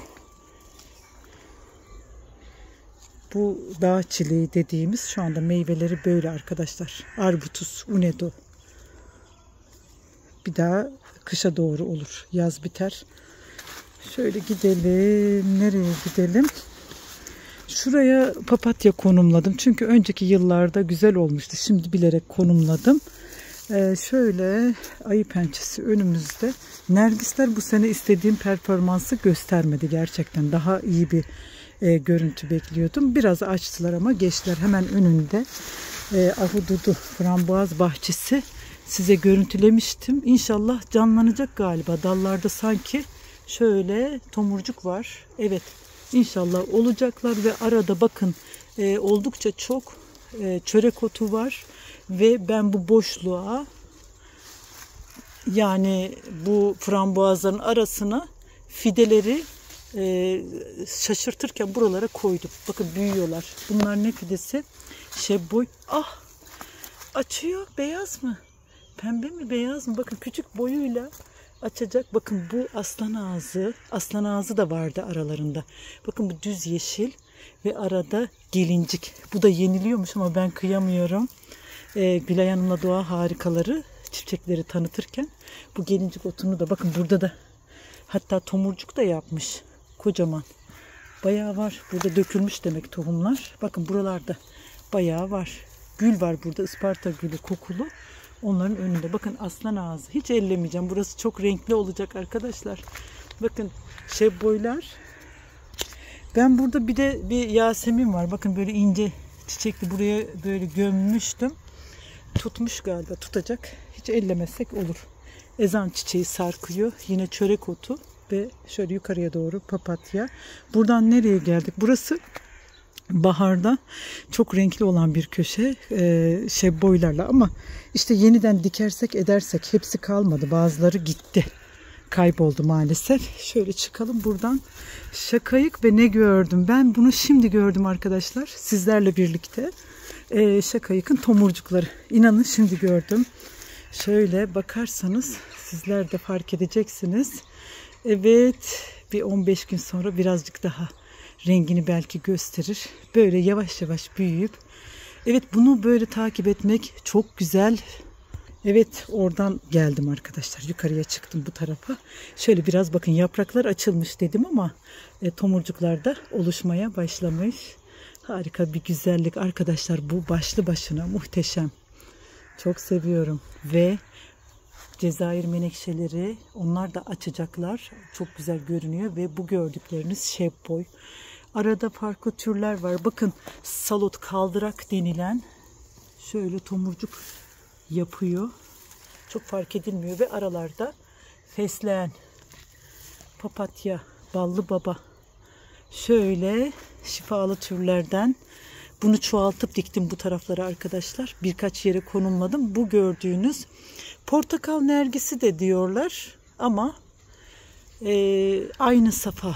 Bu dağ çileği dediğimiz şu anda meyveleri böyle arkadaşlar. Arbutus, unedo. Bir daha kışa doğru olur. Yaz biter. Şöyle gidelim. Nereye gidelim? Şuraya papatya konumladım. Çünkü önceki yıllarda güzel olmuştu. Şimdi bilerek konumladım. Ee, şöyle ayı pençesi önümüzde. Nergisler bu sene istediğim performansı göstermedi gerçekten. Daha iyi bir e, görüntü bekliyordum. Biraz açtılar ama geçtiler. Hemen önünde e, ahududu frambuaz bahçesi size görüntülemiştim. İnşallah canlanacak galiba. Dallarda sanki şöyle tomurcuk var. Evet, inşallah olacaklar ve arada bakın e, oldukça çok e, çörek otu var ve ben bu boşluğa, yani bu frambuazların arasına fideleri e, şaşırtırken buralara koydum. Bakın büyüyorlar. Bunlar ne fidesi? Şebboy. Ah! Açıyor. Beyaz mı? Pembe mi? Beyaz mı? Bakın küçük boyuyla açacak. Bakın bu aslan ağzı. Aslan ağzı da vardı aralarında. Bakın bu düz yeşil ve arada gelincik. Bu da yeniliyormuş ama ben kıyamıyorum. Ee, Gülay Hanım'la doğa harikaları çiçekleri tanıtırken bu gelincik otunu da bakın burada da hatta tomurcuk da yapmış. Kocaman. Bayağı var. Burada dökülmüş demek tohumlar. Bakın buralarda bayağı var. Gül var burada. Isparta gülü kokulu. Onların önünde. Bakın aslan ağzı. Hiç ellemeyeceğim. Burası çok renkli olacak arkadaşlar. Bakın şebboylar. Ben burada bir de bir Yasemin var. Bakın böyle ince çiçekli. Buraya böyle gömmüştüm. Tutmuş galiba. Tutacak. Hiç ellemesek olur. Ezan çiçeği sarkıyor. Yine çörek otu. Ve şöyle yukarıya doğru papatya. Buradan nereye geldik? Burası baharda çok renkli olan bir köşe ee, şebboylarla ama işte yeniden dikersek edersek hepsi kalmadı. Bazıları gitti. kayboldu maalesef. Şöyle çıkalım buradan. Şakayık ve ne gördüm? Ben bunu şimdi gördüm arkadaşlar. Sizlerle birlikte. Ee, şakayıkın tomurcukları. İnanın şimdi gördüm. Şöyle bakarsanız sizler de fark edeceksiniz. Evet, bir on beş gün sonra birazcık daha rengini belki gösterir. Böyle yavaş yavaş büyüyüp. Evet, bunu böyle takip etmek çok güzel. Evet, oradan geldim arkadaşlar. Yukarıya çıktım bu tarafa. Şöyle biraz bakın, yapraklar açılmış dedim ama e, tomurcuklar da oluşmaya başlamış. Harika bir güzellik arkadaşlar. Bu başlı başına muhteşem. Çok seviyorum. Ve Cezayir menekşeleri, onlar da açacaklar. Çok güzel görünüyor ve bu gördükleriniz şebboy. Arada farklı türler var. Bakın, salot kaldırak denilen şöyle tomurcuk yapıyor. Çok fark edilmiyor ve aralarda fesleğen, papatya, ballı baba, şöyle şifalı türlerden. Bunu çoğaltıp diktim bu taraflara arkadaşlar. Birkaç yere konumladım. Bu gördüğünüz portakal nergisi de diyorlar ama e, aynı safa.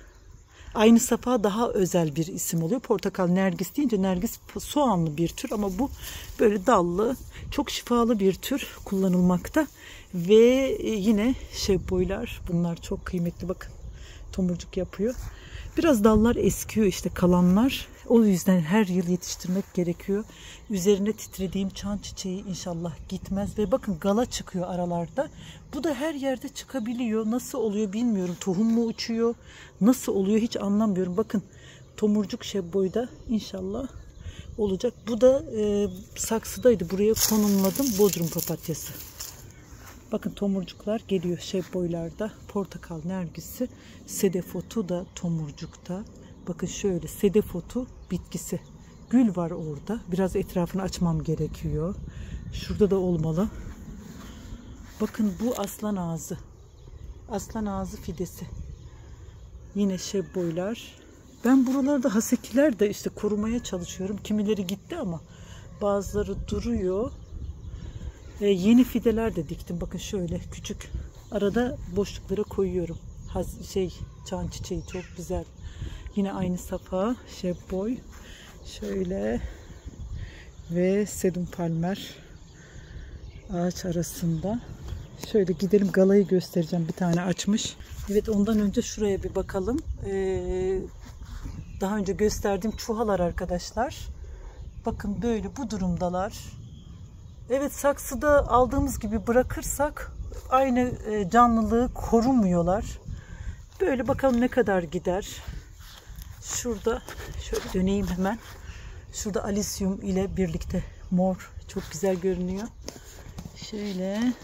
Aynı safa daha özel bir isim oluyor. Portakal nergis deyince nergis soğanlı bir tür ama bu böyle dallı, çok şifalı bir tür kullanılmakta. Ve yine şebboylar, bunlar çok kıymetli, bakın tomurcuk yapıyor. Biraz dallar eskiyor işte, kalanlar. O yüzden her yıl yetiştirmek gerekiyor. Üzerine titrediğim çan çiçeği inşallah gitmez. Ve bakın, gala çıkıyor aralarda. Bu da her yerde çıkabiliyor. Nasıl oluyor bilmiyorum. Tohum mu uçuyor? Nasıl oluyor hiç anlamıyorum. Bakın, tomurcuk şebboyda inşallah olacak. Bu da e, saksıdaydı. Buraya konumladım. Bodrum papatyası. Bakın, tomurcuklar geliyor şebboylarda. Portakal nergisi, sedefotu da tomurcukta. Bakın şöyle, sedefotu bitkisi. Gül var orada. Biraz etrafını açmam gerekiyor. Şurada da olmalı. Bakın, bu aslan ağzı. Aslan ağzı fidesi. Yine şebboylar. Ben buralarda hasekiler de işte korumaya çalışıyorum. Kimileri gitti ama bazıları duruyor. Ee, yeni fideler de diktim. Bakın şöyle küçük. Arada boşluklara koyuyorum. Haz şey çan çiçeği çok güzel. Yine aynı safa, şebboy. Şöyle ve sedum palmer ağaç arasında. Şöyle gidelim, galayı göstereceğim. Bir tane açmış. Evet, ondan önce şuraya bir bakalım. Ee, daha önce gösterdiğim çuhalar arkadaşlar. Bakın böyle bu durumdalar. Evet, saksıda aldığımız gibi bırakırsak aynı canlılığı korumuyorlar. Böyle bakalım ne kadar gider. Şurada şöyle döneyim hemen. Şurada alisyum ile birlikte mor çok güzel görünüyor. Şöyle.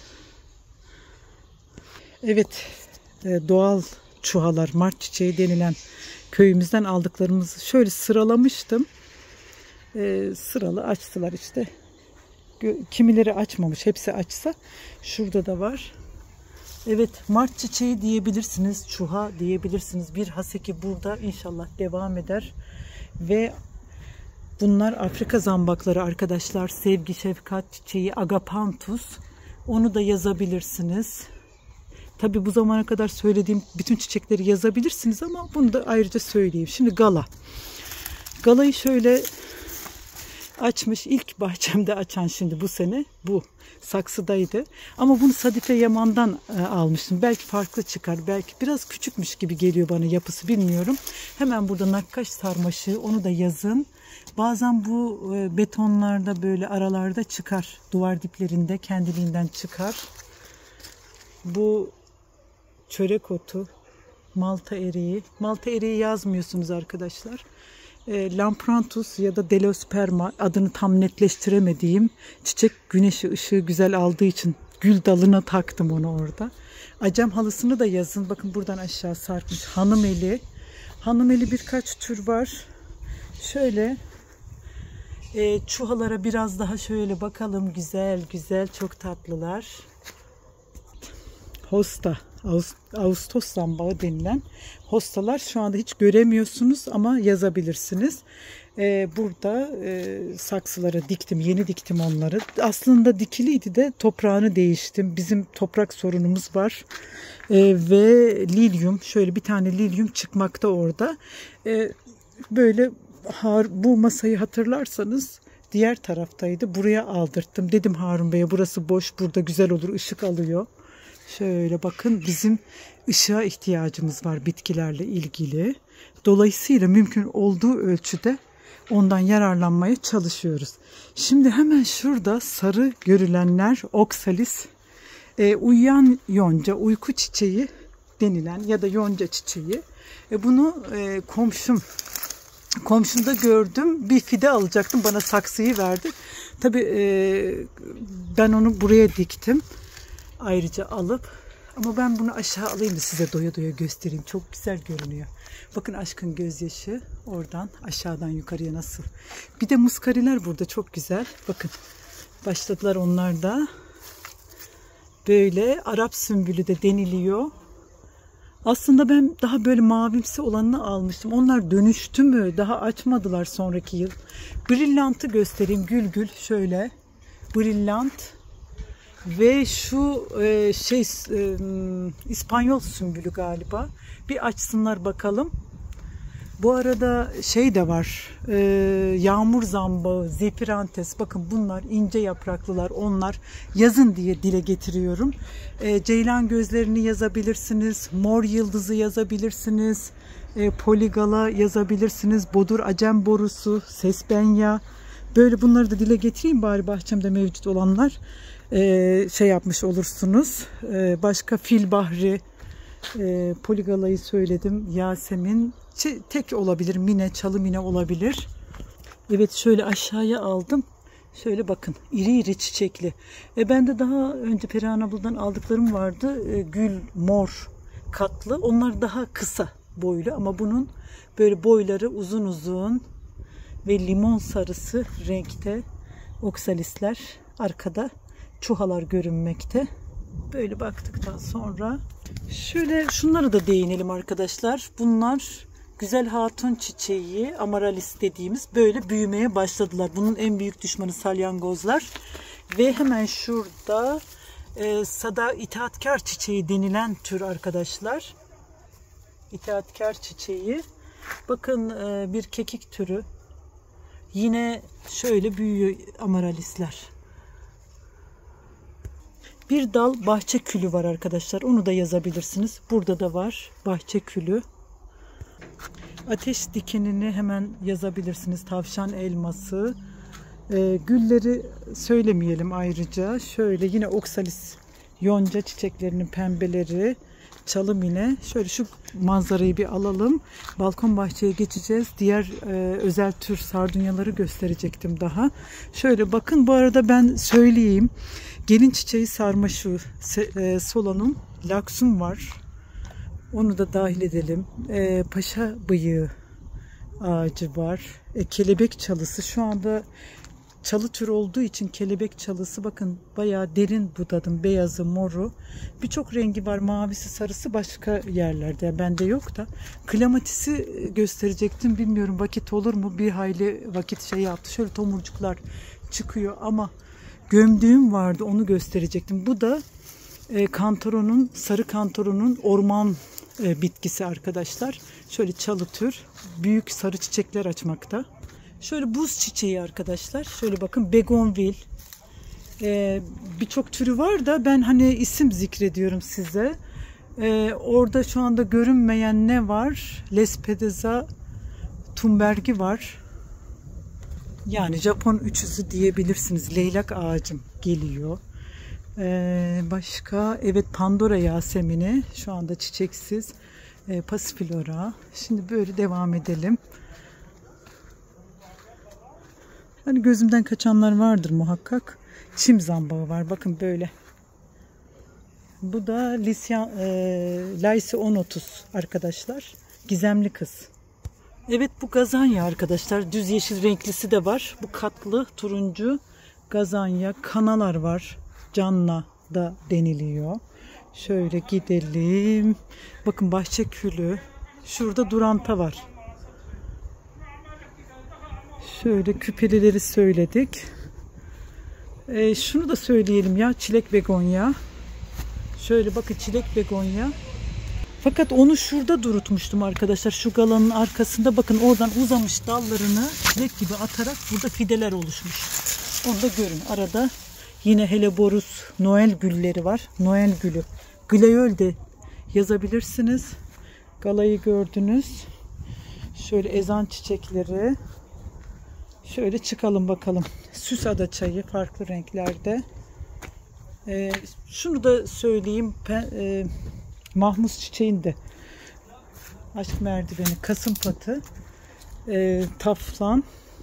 Evet, doğal çuhalar, mart çiçeği denilen köyümüzden aldıklarımızı şöyle sıralamıştım. Ee, sıralı açtılar işte. Kimileri açmamış, hepsi açsa. Şurada da var. Evet, mart çiçeği diyebilirsiniz, çuha diyebilirsiniz. Bir haseki burada inşallah devam eder. Ve bunlar Afrika zambakları arkadaşlar. Sevgi, şefkat çiçeği, agapanthus. Onu da yazabilirsiniz. Tabi bu zamana kadar söylediğim bütün çiçekleri yazabilirsiniz ama bunu da ayrıca söyleyeyim. Şimdi gala. Galayı şöyle açmış. İlk bahçemde açan şimdi bu sene bu. Saksıdaydı. Ama bunu Sadife Yaman'dan e, almıştım. Belki farklı çıkar. Belki biraz küçükmüş gibi geliyor bana yapısı, bilmiyorum. Hemen burada nakkaş sarmaşığı, onu da yazın. Bazen bu e, betonlarda böyle aralarda çıkar. Duvar diplerinde kendiliğinden çıkar. Bu çörek otu, malta eriği. Malta eriği yazmıyorsunuz arkadaşlar. E, Lampranthus ya da Delosperma, adını tam netleştiremediğim çiçek, güneşi ışığı güzel aldığı için gül dalına taktım onu orada. Acem halısını da yazın. Bakın buradan aşağı sarkmış. Hanımeli. Hanımeli birkaç tür var. Şöyle e, çuhalara biraz daha şöyle bakalım. Güzel güzel, çok tatlılar. Hosta. Ağustos zambağı denilen hostalar şu anda hiç göremiyorsunuz ama yazabilirsiniz. Ee, burada e, saksılara diktim, yeni diktim onları. Aslında dikiliydi de toprağını değiştim. Bizim toprak sorunumuz var. Ee, ve lilyum, şöyle bir tane lilyum çıkmakta orada. Ee, böyle bu masayı hatırlarsanız diğer taraftaydı. Buraya aldırttım. Dedim Harun Bey'e burası boş, burada güzel olur, ışık alıyor. Şöyle bakın, bizim ışığa ihtiyacımız var bitkilerle ilgili. Dolayısıyla mümkün olduğu ölçüde ondan yararlanmaya çalışıyoruz. Şimdi hemen şurada sarı görülenler oksalis, e, uyuyan yonca, uyku çiçeği denilen ya da yonca çiçeği. E, bunu e, komşum komşumda gördüm. Bir fide alacaktım. Bana saksıyı verdi. Tabii e, ben onu buraya diktim. Ayrıca alıp, ama ben bunu aşağı alayım da size doya doya göstereyim. Çok güzel görünüyor. Bakın aşkın gözyaşı oradan aşağıdan yukarıya nasıl. Bir de muskariler burada çok güzel. Bakın başladılar onlar da. Böyle Arap sümbülü de deniliyor. Aslında ben daha böyle mavimsi olanını almıştım. Onlar dönüştü mü? Daha açmadılar sonraki yıl. Brillantı göstereyim. Gül gül şöyle. Brillant. Ve şu e, şey e, İspanyol sümbülü galiba. Bir açsınlar bakalım. Bu arada şey de var. E, yağmur zambağı, zefirantes. Bakın bunlar ince yapraklılar. Onlar yazın diye dile getiriyorum. E, ceylan gözlerini yazabilirsiniz. Mor yıldızı yazabilirsiniz. E, poligala yazabilirsiniz. Bodur acem borusu, sesbenya. Böyle bunları da dile getireyim bari, bahçemde mevcut olanlar. Ee, şey yapmış olursunuz. Ee, başka filbahri, e, poligalayı söyledim. Yasemin Ç- tek olabilir. Mine, çalı mine olabilir. Evet, şöyle aşağıya aldım. Şöyle bakın, iri iri çiçekli. E, ben de daha önce Perihan abladan aldıklarım vardı. E, gül mor katlı. Onlar daha kısa boylu ama bunun böyle boyları uzun uzun ve limon sarısı renkte oksalisler, arkada çuhalar görünmekte. Böyle baktıktan sonra şöyle şunları da değinelim arkadaşlar. Bunlar güzel hatun çiçeği, amaralis dediğimiz, böyle büyümeye başladılar. Bunun en büyük düşmanı salyangozlar. Ve hemen şurada e, sada itaatkar çiçeği denilen tür arkadaşlar. İtaatkar çiçeği. Bakın e, bir kekik türü. Yine şöyle büyüyor amaralisler. Bir dal bahçe külü var arkadaşlar. Onu da yazabilirsiniz. Burada da var bahçe külü. Ateş dikenini hemen yazabilirsiniz. Tavşan elması. Ee, gülleri söylemeyelim ayrıca. Şöyle yine oksalis yonca çiçeklerinin pembeleri. Çalım yine. Şöyle şu manzarayı bir alalım. Balkon bahçeye geçeceğiz. Diğer e, özel tür sardunyaları gösterecektim daha. Şöyle bakın, bu arada ben söyleyeyim. Gelin çiçeği sarmaşığı, e, solanum, laksum var. Onu da dahil edelim. E, paşa bıyığı ağacı var. E, kelebek çalısı. Şu anda çalı türü olduğu için kelebek çalısı bakın bayağı derin budadım. Beyazı, moru. Birçok rengi var. Mavisi, sarısı başka yerlerde. Yani bende yok da. Klamatisi gösterecektim. Bilmiyorum vakit olur mu? Bir hayli vakit şey yaptı. Şöyle tomurcuklar çıkıyor ama gömdüğüm vardı. Onu gösterecektim. Bu da e, kantaronun, sarı kantaronun orman e, bitkisi arkadaşlar. Şöyle çalı tür. Büyük sarı çiçekler açmakta. Şöyle buz çiçeği arkadaşlar. Şöyle bakın, begonvil. Ee, Birçok türü var da ben hani isim zikrediyorum size. Ee, orada şu anda görünmeyen ne var? Lespedeza Thunberg'i var. Yani Japon üçüzü diyebilirsiniz. Leylak ağacım geliyor. Ee, başka evet, Pandora Yasemini şu anda çiçeksiz. Ee, Passiflora. Şimdi böyle devam edelim. Hani gözümden kaçanlar vardır muhakkak. Çim zambağı var. Bakın böyle. Bu da Lisya, e, Lysi on otuz arkadaşlar. Gizemli kız. Evet, bu gazanya arkadaşlar. Düz yeşil renklisi de var. Bu katlı turuncu gazanya. Kanalar var. Canla da deniliyor. Şöyle gidelim. Bakın bahçe külü. Şurada duranta var. Şöyle küpelileri söyledik. Ee, şunu da söyleyelim ya, çilek begonya. Şöyle bakın, çilek begonya. Fakat onu şurada durutmuştum arkadaşlar. Şu galanın arkasında bakın, oradan uzamış dallarını çilek gibi atarak burada fideler oluşmuş. Onu da görün. Arada yine Helleborus Noel gülleri var. Noel gülü. Glaeol de yazabilirsiniz. Galayı gördünüz. Şöyle ezan çiçekleri. Şöyle çıkalım bakalım. Süs adaçayı farklı renklerde. Ee, şunu da söyleyeyim. E, mahmus çiçeğinde aşk merdiveni, kasımpatı, e, taflan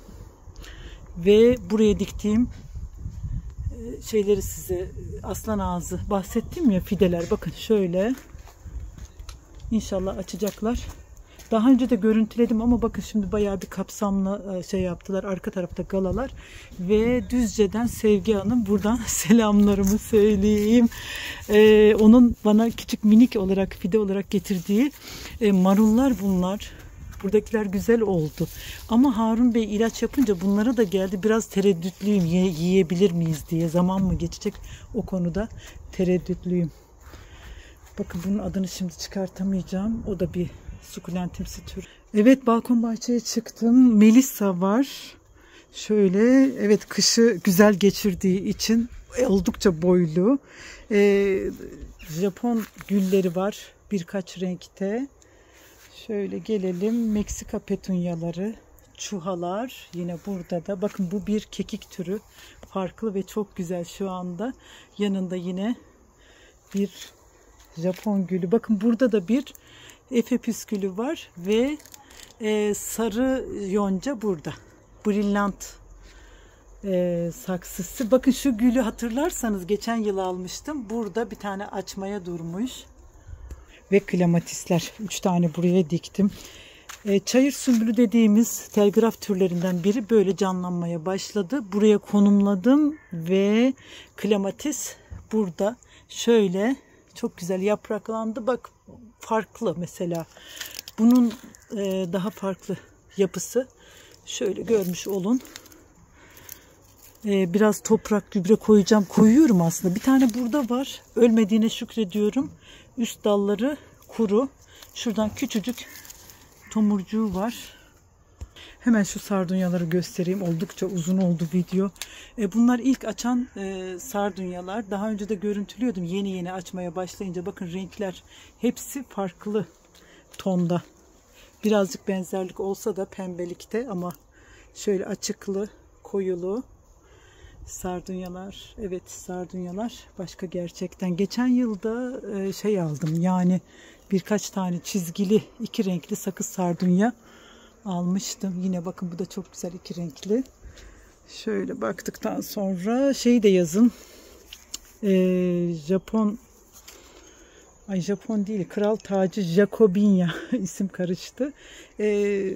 ve buraya diktiğim e, şeyleri size, aslan ağzı bahsettim ya, fideler. Bakın şöyle. İnşallah açacaklar. Daha önce de görüntüledim ama bakın şimdi bayağı bir kapsamlı şey yaptılar. Arka tarafta galalar ve Düzce'den Sevgi Hanım, buradan selamlarımı söyleyeyim. Ee, onun bana küçük minik olarak, fide olarak getirdiği e, marullar bunlar. Buradakiler güzel oldu. Ama Harun Bey ilaç yapınca bunlara da geldi. Biraz tereddütlüyüm, Ye, yiyebilir miyiz diye. Zaman mı geçecek, o konuda tereddütlüyüm. Bakın bunun adını şimdi çıkartamayacağım. O da bir sukulentimsi tür. Evet, balkon bahçeye çıktım. Melissa var. Şöyle, evet, kışı güzel geçirdiği için oldukça boylu. Ee, Japon gülleri var birkaç renkte. Şöyle gelelim. Meksika petunyaları, çuhalar yine burada da. Bakın bu bir kekik türü. Farklı ve çok güzel şu anda. Yanında yine bir Japon gülü. Bakın burada da bir Efe püskülü var ve e, sarı yonca burada. Brillant e, saksısı. Bakın şu gülü hatırlarsanız geçen yıl almıştım. Burada bir tane açmaya durmuş. Ve klematisler. Üç tane buraya diktim. E, çayır sümbülü dediğimiz telgraf türlerinden biri böyle canlanmaya başladı. Buraya konumladım ve klematis burada şöyle çok güzel yapraklandı. Bak, farklı mesela. Bunun e, daha farklı yapısı. Şöyle görmüş olun. E, biraz toprak, gübre koyacağım. Koyuyorum aslında. Bir tane burada var. Ölmediğine şükrediyorum. Üst dalları kuru. Şuradan küçücük tomurcuğu var. Hemen şu sardunyaları göstereyim. Oldukça uzun oldu video. E, bunlar ilk açan e, sardunyalar. Daha önce de görüntülüyordum. Yeni yeni açmaya başlayınca bakın renkler hepsi farklı tonda. Birazcık benzerlik olsa da pembelikte, ama şöyle açıklı, koyulu sardunyalar. Evet, sardunyalar başka gerçekten. Geçen yılda e, şey aldım. Yani birkaç tane çizgili iki renkli sakız sardunya almıştım. Yine bakın bu da çok güzel, iki renkli. Şöyle baktıktan sonra şeyi de yazın. Ee, Japon ay Japon değil, kral tacı Jacobinya isim karıştı. Ee,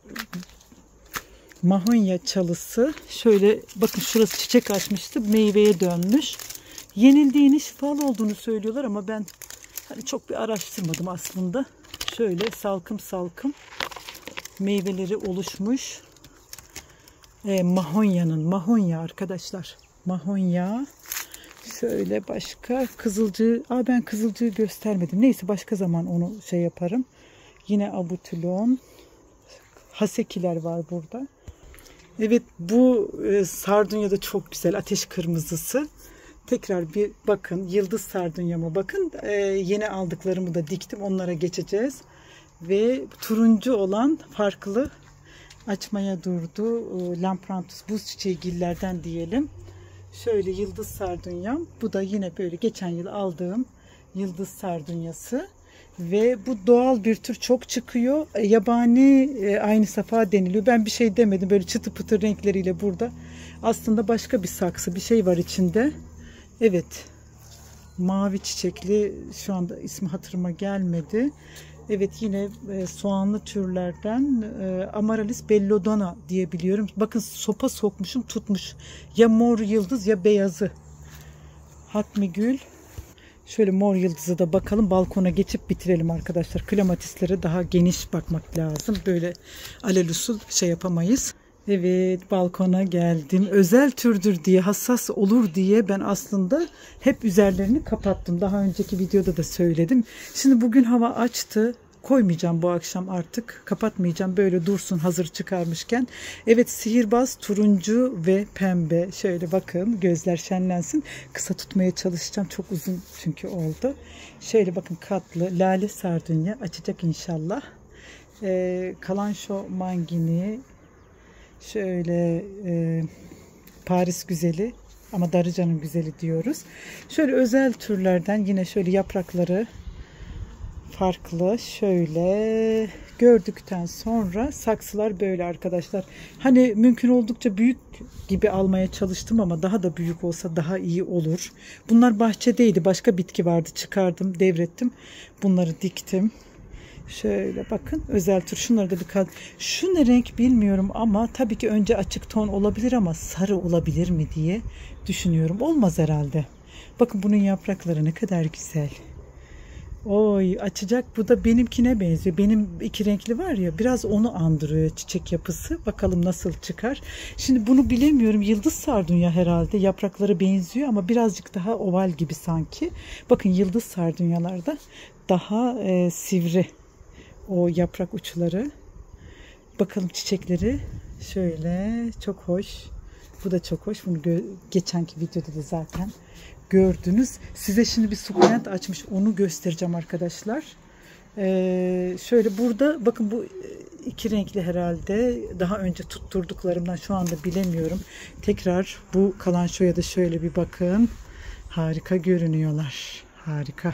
Mahonya çalısı. Şöyle bakın, şurası çiçek açmıştı. Meyveye dönmüş. Yenildiğini, şifalı olduğunu söylüyorlar ama ben hani çok bir araştırmadım aslında. Şöyle salkım salkım meyveleri oluşmuş. E, Mahonya'nın, Mahonya arkadaşlar. Mahonya. Şöyle başka kızılcığı. Aa, ben kızılcığı göstermedim. Neyse, başka zaman onu şey yaparım. Yine abutilon. Hasekiler var burada. Evet, bu e, sardunya da çok güzel. Ateş kırmızısı. Tekrar bir bakın. Yıldız sardunyama bakın. E, yeni aldıklarımı da diktim. Onlara geçeceğiz. Ve turuncu olan farklı açmaya durdu. Lamprantus buz çiçeği gillerden diyelim. Şöyle yıldız sardunyam. Bu da yine böyle geçen yıl aldığım yıldız sardunyası. Ve bu doğal bir tür, çok çıkıyor. Yabani aynı safa deniliyor. Ben bir şey demedim. Böyle çıtı pıtı renkleriyle burada. Aslında başka bir saksı, bir şey var içinde. Evet. Mavi çiçekli, şu anda ismi hatırıma gelmedi. Evet, yine e, soğanlı türlerden e, Amaryllis bellodona diye biliyorum. Bakın sopa sokmuşum, tutmuş. Ya mor yıldız ya beyazı. Hatmi gül. Şöyle mor yıldızı da bakalım. Balkona geçip bitirelim arkadaşlar. Klimatislere daha geniş bakmak lazım. Böyle alelüsül şey yapamayız. Evet, balkona geldim. Özel türdür diye, hassas olur diye ben aslında hep üzerlerini kapattım. Daha önceki videoda da söyledim. Şimdi bugün hava açtı. Koymayacağım bu akşam artık. Kapatmayacağım. Böyle dursun hazır çıkarmışken. Evet, sihirbaz turuncu ve pembe. Şöyle bakın, gözler şenlensin. Kısa tutmaya çalışacağım. Çok uzun çünkü oldu. Şöyle bakın, katlı lale sardunya açacak inşallah. Ee, kalanço mangini. Şöyle e, Paris güzeli ama Darıca'nın güzeli diyoruz. Şöyle özel türlerden yine şöyle yaprakları farklı şöyle gördükten sonra saksılar böyle arkadaşlar. Hani mümkün oldukça büyük gibi almaya çalıştım ama daha da büyük olsa daha iyi olur. Bunlar bahçedeydi. Başka bitki vardı. Çıkardım, devrettim. Bunları diktim. Şöyle bakın, özel tür. Şunları da bir kat. Şu ne renk bilmiyorum ama tabii ki önce açık ton olabilir ama sarı olabilir mi diye düşünüyorum. Olmaz herhalde. Bakın bunun yaprakları ne kadar güzel. Oy, açacak. Bu da benimkine benziyor. Benim iki renkli var ya, biraz onu andırıyor çiçek yapısı. Bakalım nasıl çıkar. Şimdi bunu bilemiyorum. Yıldız sardunya herhalde. Yaprakları benziyor ama birazcık daha oval gibi sanki. Bakın, yıldız sardunyalarda daha e, sivri o yaprak uçları. Bakalım çiçekleri. Şöyle çok hoş. Bu da çok hoş. Bunu geçenki videoda da zaten gördünüz. Size şimdi bir sukulent açmış. Onu göstereceğim arkadaşlar. Ee, şöyle burada bakın, bu iki renkli herhalde. Daha önce tutturduklarımdan şu anda bilemiyorum. Tekrar bu kalançoya da şöyle bir bakın. Harika görünüyorlar. Harika.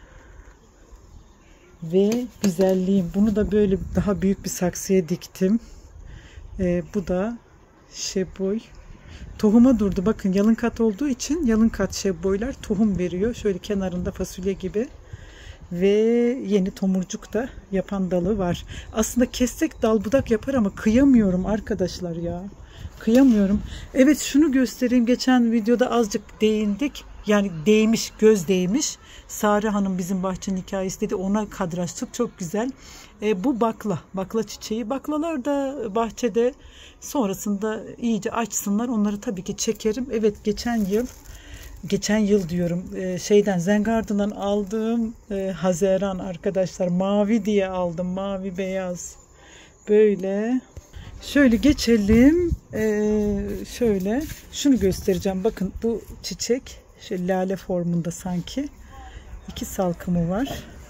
Ve güzelliğim. Bunu da böyle daha büyük bir saksıya diktim. Ee, bu da şeboy. Tohuma durdu. Bakın, yalın kat olduğu için yalın kat şeboylar tohum veriyor. Şöyle kenarında fasulye gibi. Ve yeni tomurcuk da yapan dalı var. Aslında kessek dal budak yapar ama kıyamıyorum arkadaşlar ya. Kıyamıyorum. Evet, şunu göstereyim. Geçen videoda azıcık değindik. Yani değmiş, göz değmiş. Sare Hanım bizim bahçenin hikayesi dedi. Ona kadraştık. Çok güzel. E, bu bakla. Bakla çiçeği. Baklalar da bahçede. Sonrasında iyice açsınlar. Onları tabii ki çekerim. Evet, geçen yıl geçen yıl diyorum e, şeyden, Zengardı'dan aldığım e, Haziran arkadaşlar. Mavi diye aldım. Mavi beyaz. Böyle. Şöyle geçelim. Ee, şöyle şunu göstereceğim. Bakın, bu çiçek şöyle lale formunda sanki. İki salkımı var.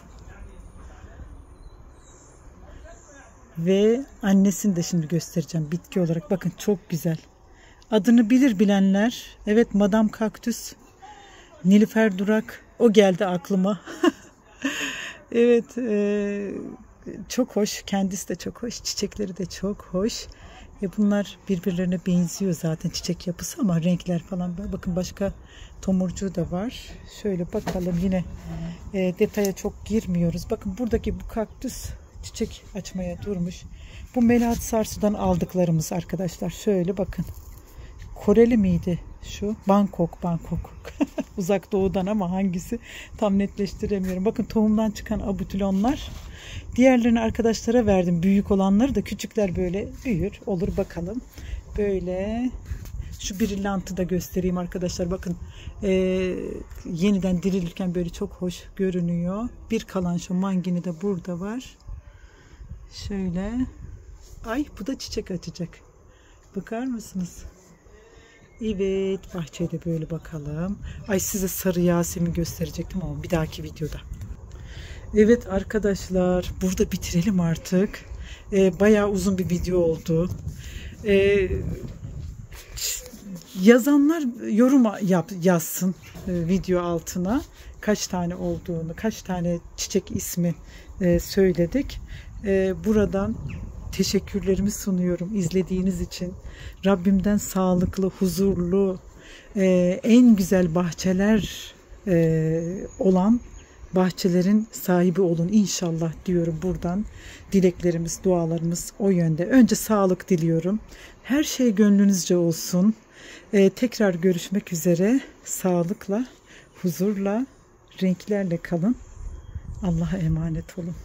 Ve annesini de şimdi göstereceğim bitki olarak. Bakın, çok güzel. Adını bilir bilenler. Evet, Madame Kaktüs. Nilüfer Durak. O geldi aklıma. Evet. E, çok hoş. Kendisi de çok hoş. Çiçekleri de çok hoş. E bunlar birbirlerine benziyor zaten, çiçek yapısı ama renkler falan. Bakın, başka tomurcuğu da var. Şöyle bakalım, yine e, detaya çok girmiyoruz. Bakın, buradaki bu kaktüs çiçek açmaya durmuş. Bu Melahat Sarsu'dan aldıklarımız arkadaşlar. Şöyle bakın. Koreli miydi şu? Bangkok, Bangkok. Uzak doğudan ama hangisi tam netleştiremiyorum. Bakın, tohumdan çıkan abutülonlar. Diğerlerini arkadaşlara verdim. Büyük olanları da, küçükler böyle büyür. Olur bakalım. Böyle şu brillantı da göstereyim arkadaşlar. Bakın, e, yeniden dirilirken böyle çok hoş görünüyor. Bir kalanço mangini de burada var. Şöyle. Ay, bu da çiçek açacak. Bakar mısınız? Evet, bahçede böyle bakalım. Ay, size sarı Yasemin gösterecektim ama bir dahaki videoda. Evet arkadaşlar, burada bitirelim artık. Ee, bayağı uzun bir video oldu. Ee, yazanlar yorum yap, yazsın e, video altına. Kaç tane olduğunu, kaç tane çiçek ismi e, söyledik. E, buradan teşekkürlerimi sunuyorum izlediğiniz için. Rabbimden sağlıklı, huzurlu, e, en güzel bahçeler e, olan bahçelerin sahibi olun inşallah diyorum buradan. Dileklerimiz, dualarımız o yönde. Önce sağlık diliyorum. Her şey gönlünüzce olsun. Ee, tekrar görüşmek üzere. Sağlıkla, huzurla, renklerle kalın. Allah'a emanet olun.